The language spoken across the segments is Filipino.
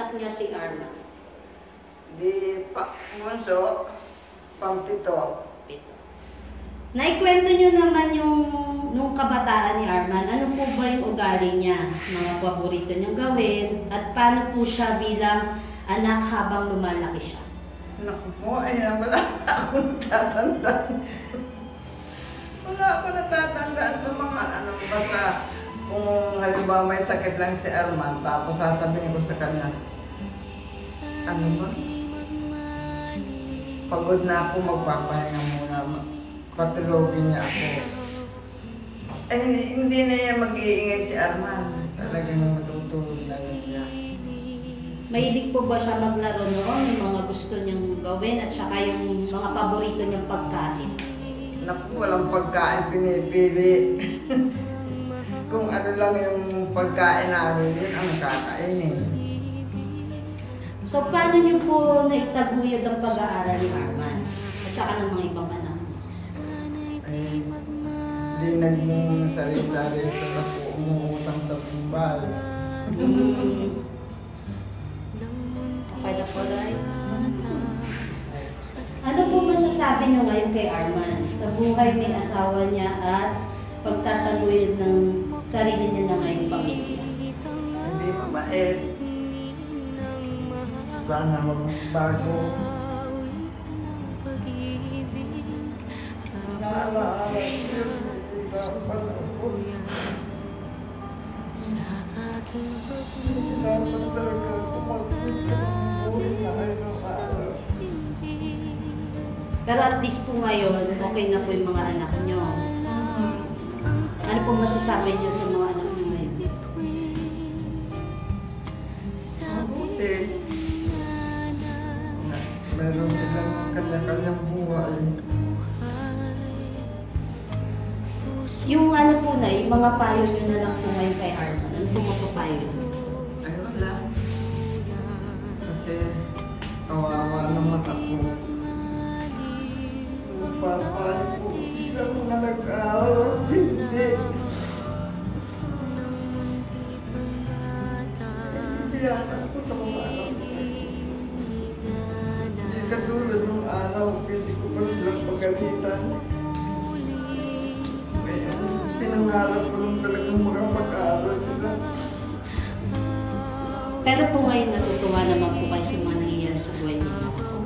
anak niya si Arman? Di pa, bunso, pampito. Naikwento nyo naman nung kabataan ni Arman, ano po ba yung ugali niya, mga paborito niyang gawin, at paano po siya bilang anak habang lumalaki siya? Naku po, ayan, wala akong natatandaan. Wala akong natatandaan sa mga ano, basta kung halimbawa may sakit lang si Arman, tapos sasabihin ko sa kanya, ano ba? Pagod na ako, magpapahinga muna. Patulogin niya ako. Eh, hindi na niya mag-iingay si Arman. Talagang matutulog na rin siya. Mahilig po ba siya maglaro noon, yung mga gusto niyang gawin, at saka yung mga paborito niyang pagkain? Naku, walang pagkain pinipili. Kung ano lang yung pagkain namin din, ang kakainin. So, paano niyo po naitaguyod ang pag-aaral ni Arman? At saka ng mga ibang anak? Ay, di nagmong sari-sari sa ako umuutang sa bumbal. Okay na po, Day. Ano po masasabi niyo ngayon kay Arman sa buhay may asawa niya at pagtataguyod ng sarili niya na ngayong pamilya? Hindi mabait. Sana magbago. Pero at least po ngayon, okay na po yung mga anak nyo. Ano po masasabi niyo sa mga anak nyo ngayon? Mabuti. Meron silang kanya-kanyang buhay. Yung ano po na, yung mga payo nyo na lang po ngayon kay Arman, ano po mapapayo? Ay, wala. Kasi kawawa naman ako. Papayo ko, sila mga nag-aaral, hindi. Piyasan ko sa mga anak ko. Hindi katulad ng araw, hindi ko pa silang pagalitan. Kaya pinangarap ko lang talagang makapag-aaral sila. Pero po ngayon natutuwa naman po kayo sa mga nangyayari sa buhay niyo.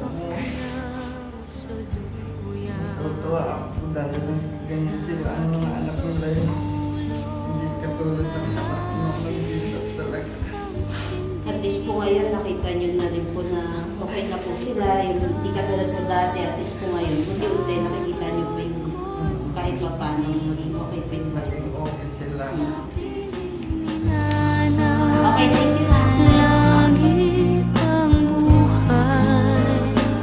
Natutuwa ako dahil ganyan sila ang mga anak nila yun. Hindi katulad ng anak mo nag-isip talaga. At least po ngayon nakita nyo na rin po na okay na po sila. Yung hindi katulad po dati, at least po ngayon, unti-unti nakikita nyo po yung kahit pa paano maging okay po yung buhay. Maging okay sila. Okay, thank you na. Langit ang buhay,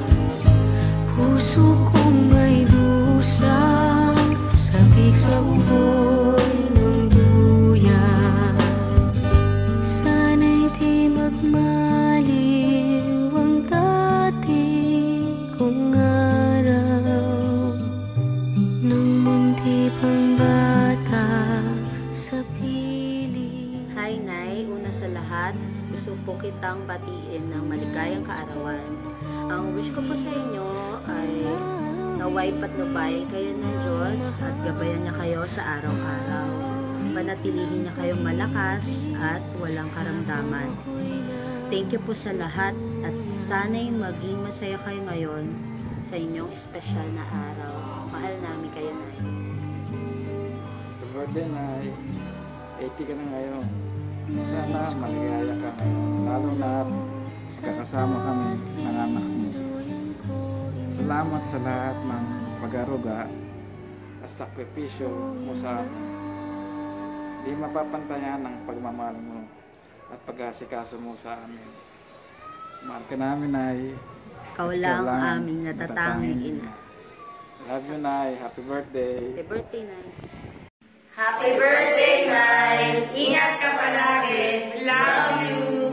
puso kong may dusa, sabik sa uboy ng duyan. Sana'y di magmaliw ang dati kong araw, nung munti pang bata sa piling. Hi, Nay. Una sa lahat, gusto po kitang batiin ng maligayang kaarawan. Ang wish ko po sa inyo ay naway patnubayan kayo ng Diyos at gabayan niya kayo sa araw-araw. Panatilihin niya kayong malakas at walang karamdaman. Thank you po sa lahat at sana'y maging masaya kayo ngayon sa inyong espesyal na araw. Mahal namin kayo, Nay. Sa birthday, Nay. 80 ka na ngayon. Sana maligaya ka ngayon. Lalo na kakasama kami ng anak mo. Salamat sa lahat ng pag-aruga at sakripisyo mo sa di mapapantayan ng pagmamahal mo at pag-asikaso mo sa amin. Mahal ka namin, Nay. Ikaw lang ang aming natatanging ina. Love you, Nay. Happy birthday. Happy birthday, Nay. Happy birthday, Nay! Ingat ka palagi. Love you!